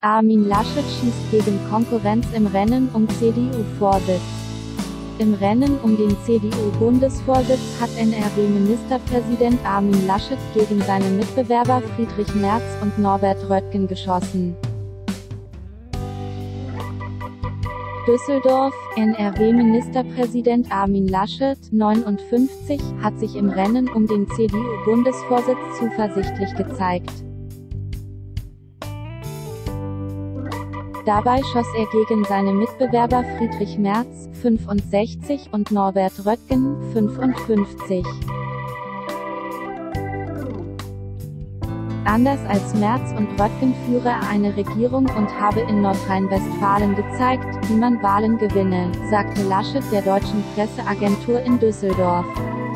Armin Laschet schießt gegen Konkurrenz im Rennen um CDU-Vorsitz. Im Rennen um den CDU-Bundesvorsitz hat NRW-Ministerpräsident Armin Laschet gegen seine Mitbewerber Friedrich Merz und Norbert Röttgen geschossen. Düsseldorf: NRW-Ministerpräsident Armin Laschet, 59, hat sich im Rennen um den CDU-Bundesvorsitz zuversichtlich gezeigt. Dabei schoss er gegen seine Mitbewerber Friedrich Merz, 65, und Norbert Röttgen, 55. Anders als Merz und Röttgen führe er eine Regierung und habe in Nordrhein-Westfalen gezeigt, wie man Wahlen gewinne, sagte Laschet der deutschen Presseagentur in Düsseldorf.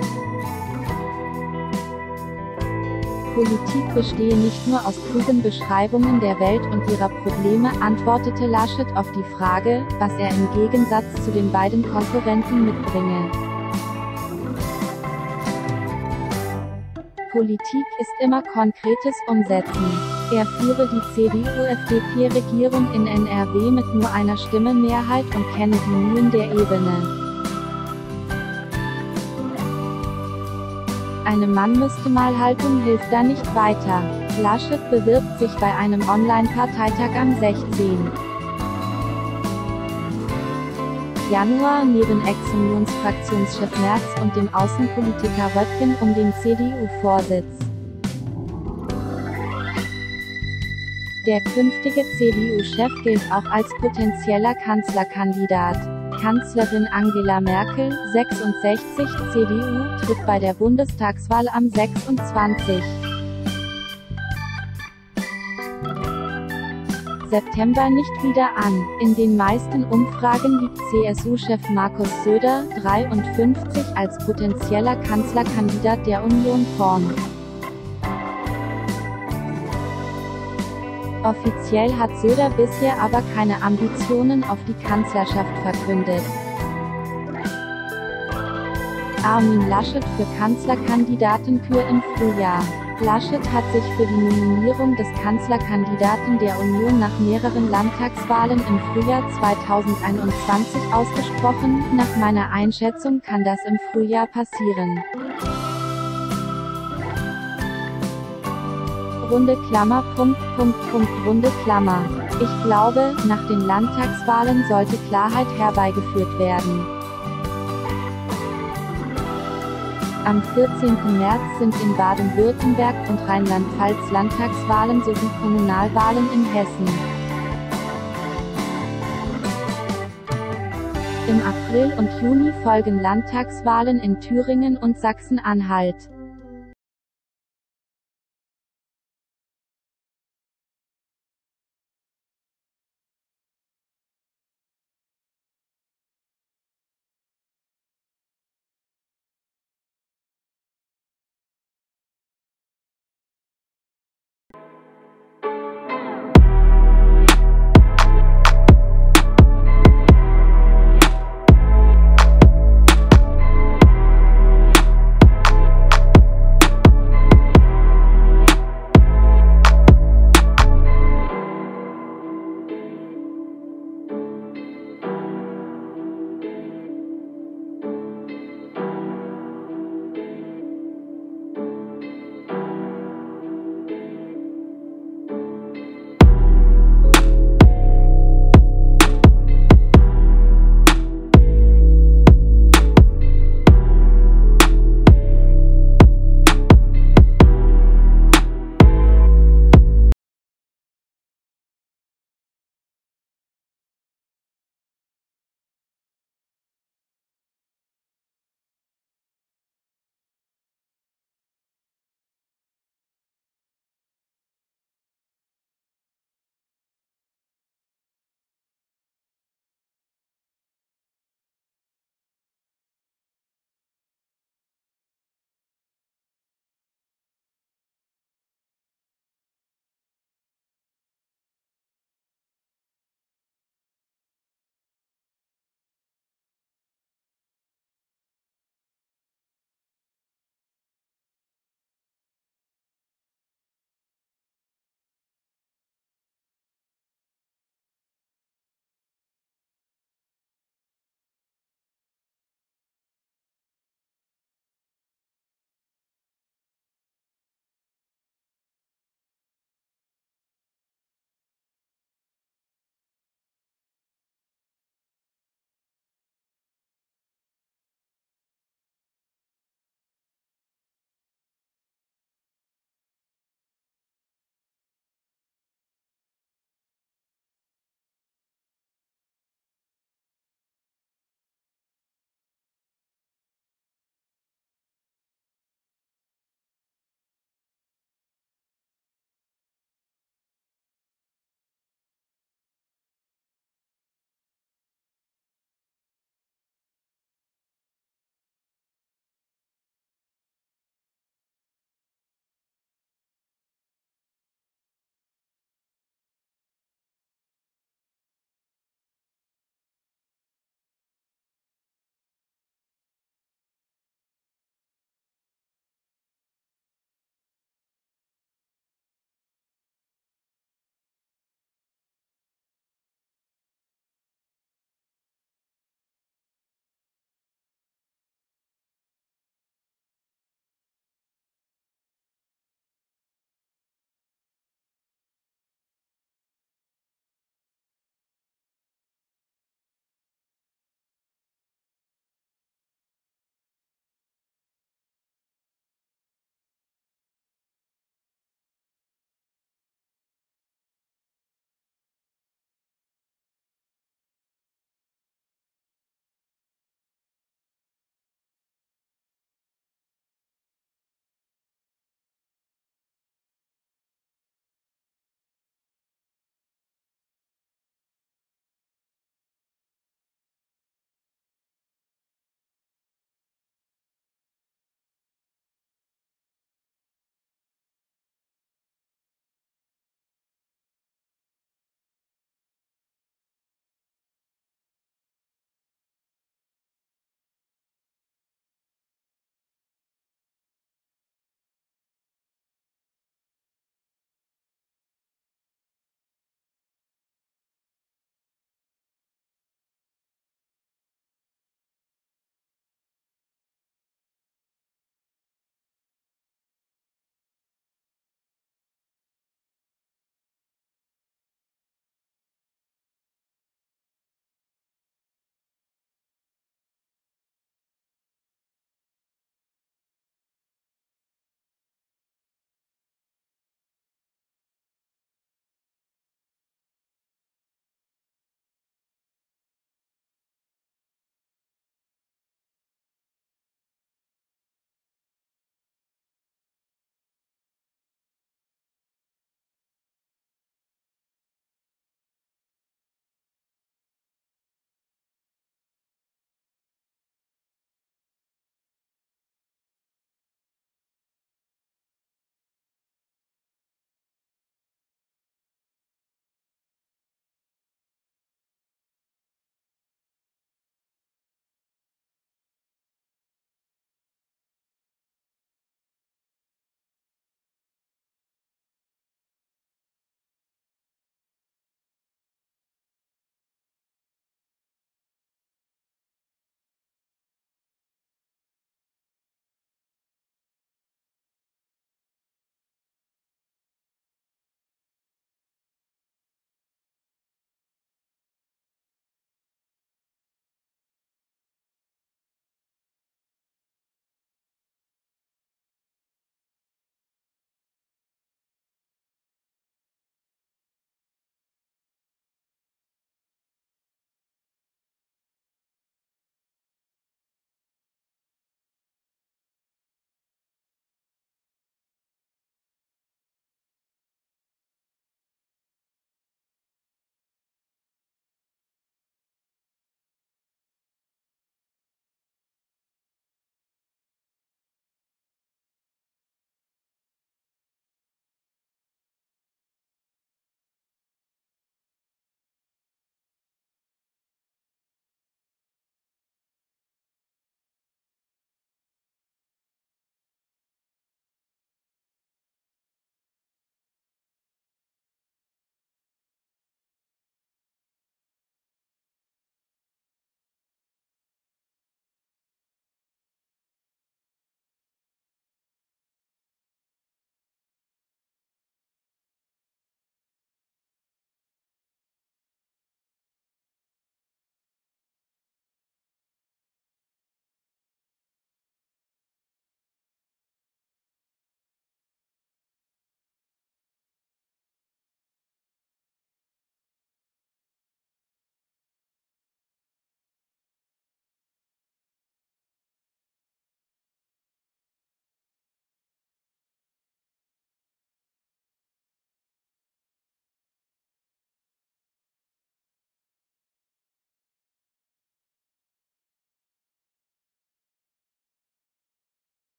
Politik bestehe nicht nur aus klugen Beschreibungen der Welt und ihrer Probleme, antwortete Laschet auf die Frage, was er im Gegensatz zu den beiden Konkurrenten mitbringe. Politik ist immer konkretes Umsetzen. Er führe die CDU-FDP-Regierung in NRW mit nur einer Stimme Mehrheit und kenne die Mühen der Ebene. Eine Mann-müsste-mal-Haltung hilft da nicht weiter. Laschet bewirbt sich bei einem Online-Parteitag am 16. Januar neben Ex-Unionsfraktionschef Merz und dem Außenpolitiker Röttgen um den CDU-Vorsitz. Der künftige CDU-Chef gilt auch als potenzieller Kanzlerkandidat. Kanzlerin Angela Merkel, 66, CDU, tritt bei der Bundestagswahl am 26. September nicht wieder an. In den meisten Umfragen liegt CSU-Chef Markus Söder, 53, als potenzieller Kanzlerkandidat der Union vorn. Offiziell hat Söder bisher aber keine Ambitionen auf die Kanzlerschaft verkündet. Armin Laschet für Kanzlerkandidatenkür im Frühjahr. Laschet hat sich für die Nominierung des Kanzlerkandidaten der Union nach mehreren Landtagswahlen im Frühjahr 2021 ausgesprochen. Nach meiner Einschätzung kann das im Frühjahr passieren. Runde Klammer, Runde Klammer. Ich glaube, nach den Landtagswahlen sollte Klarheit herbeigeführt werden. Am 14. März sind in Baden-Württemberg und Rheinland-Pfalz Landtagswahlen sowie Kommunalwahlen in Hessen. Im April und Juni folgen Landtagswahlen in Thüringen und Sachsen-Anhalt.